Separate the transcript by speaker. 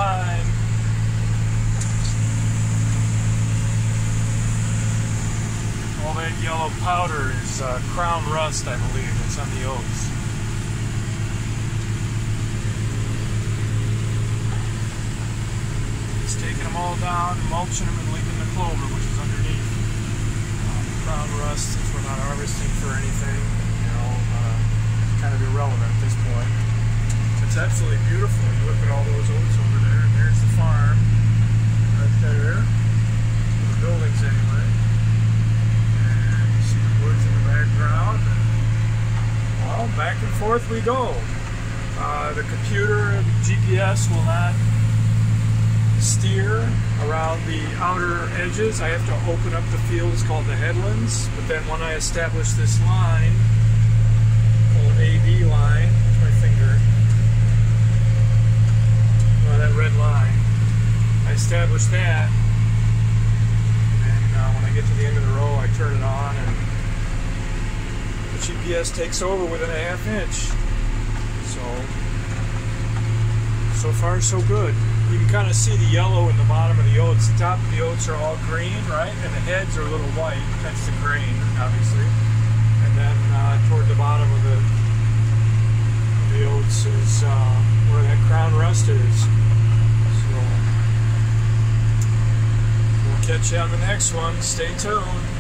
Speaker 1: line. All that yellow powder is crown rust, I believe. It's on the oats. Just taking them all down, mulching them, and leaving the clover, which is underneath. Crown rust, since we're not harvesting for anything, you know, it's kind of irrelevant at this point. It's absolutely beautiful. You look at all those oats over there, and there's the farm right there. The buildings, anyway. And you see the woods in the background. Well, back and forth we go. The computer, GPS will not steer around the outer edges. I have to open up the field. It's called the headlands. But then when I establish this line, called AB line, where's my finger? Well, that red line. I establish that, and when I get to the end of the row, I turn it on, and the GPS takes over within a ½ inch. So far so good. You can kind of see the yellow in the bottom of the oats. The top of the oats are all green, right? And the heads are a little white. That's the grain, obviously. And then toward the bottom of the oats is where that crown rust is. So we'll catch you on the next one. Stay tuned.